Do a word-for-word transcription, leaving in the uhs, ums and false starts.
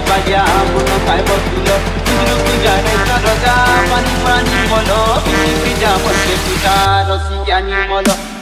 बाजा मन खाए बसिल रुक जाने रजा पानी पानी मल पिजा मत पिता रसिया निमल।